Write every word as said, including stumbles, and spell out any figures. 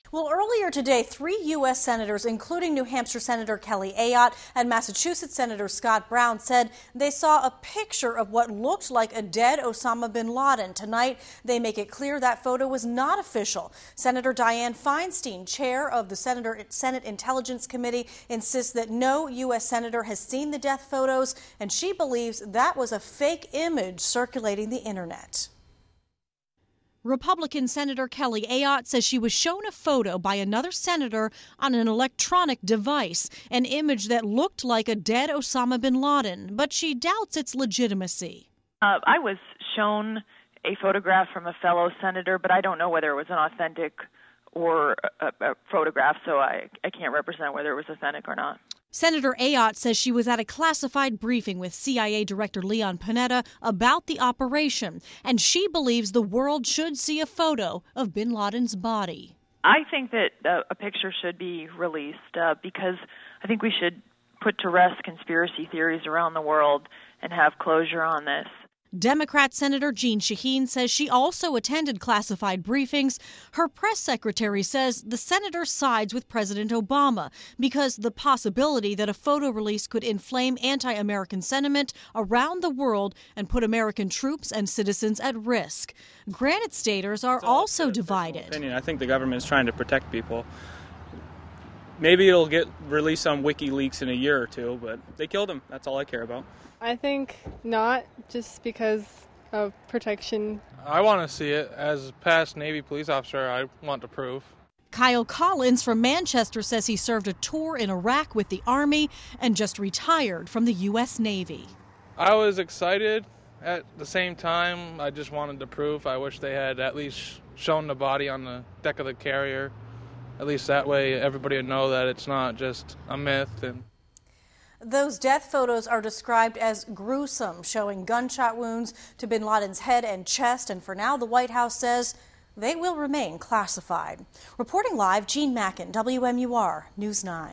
Well, earlier today, three U S senators, including New Hampshire Senator Kelly Ayotte and Massachusetts Senator Scott Brown, said they saw a picture of what looked like a dead Osama bin Laden. Tonight, they make it clear that photo was not official. Senator Dianne Feinstein, chair of the Senator, Senate Intelligence Committee, insists that no U S senator has seen the death photos, and she believes that was a fake image circulating the internet. Republican Senator Kelly Ayotte says she was shown a photo by another senator on an electronic device, an image that looked like a dead Osama bin Laden, but she doubts its legitimacy. Uh, I was shown a photograph from a fellow senator, but I don't know whether it was an authentic or a, a photograph, so I, I can't represent whether it was authentic or not. Senator Ayotte says she was at a classified briefing with C I A Director Leon Panetta about the operation, and she believes the world should see a photo of bin Laden's body. I think that uh, a picture should be released uh, because I think we should put to rest conspiracy theories around the world and have closure on this. Democrat Senator Jeanne Shaheen says she also attended classified briefings. Her press secretary says the senator sides with President Obama because the possibility that a photo release could inflame anti-American sentiment around the world and put American troops and citizens at risk. Granite Staters are also divided. Opinion. I think the government is trying to protect people. Maybe it'll get released on WikiLeaks in a year or two, but they killed him. That's all I care about. I think not, just because of protection. I want to see it. As a past Navy police officer, I want to prove. Kyle Collins from Manchester says he served a tour in Iraq with the Army and just retired from the U S Navy. I was excited. At the same time, I just wanted to prove. I wish they had at least shown the body on the deck of the carrier. At least that way everybody would know that it's not just a myth. And those death photos are described as gruesome, showing gunshot wounds to bin Laden's head and chest, and for now the White House says they will remain classified. Reporting live, Jean Mackin, W M U R News nine.